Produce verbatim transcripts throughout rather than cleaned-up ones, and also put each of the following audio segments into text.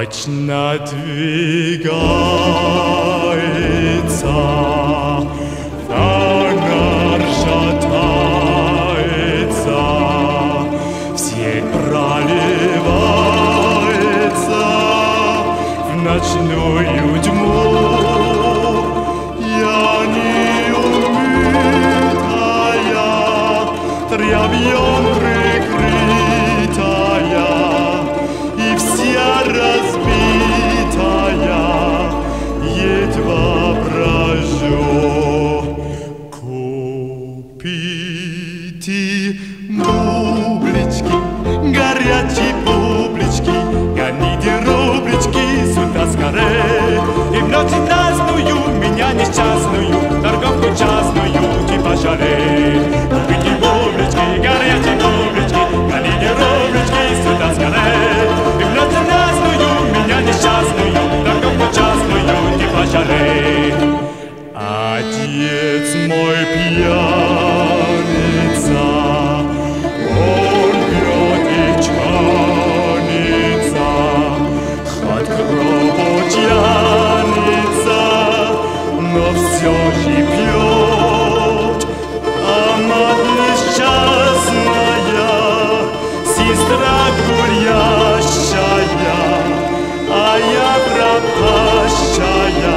Ночь надвигается, фонарь шатается, сеть проливается в ночную тьму. Я неумытая, тряпьем прикрытая, и вся разбитая, едва брожу. Купите бублички, горячие бублички, гоните рублички сюда скорей. И в ночь ночную меня несчастную, торговку частную не пожалей. Купите бублички, горячие бублички, гоните рублички сюда скорей. И в ночь ночную меня несчастную, торговку частную не пожалей. Отец мой пьяница, он пьет и чанится, хоть к гробу тянется, но все же пьет. А мать несчастная, сестра гулящая, а я пропащая,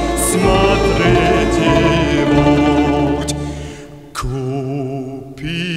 смотрите вот. Купи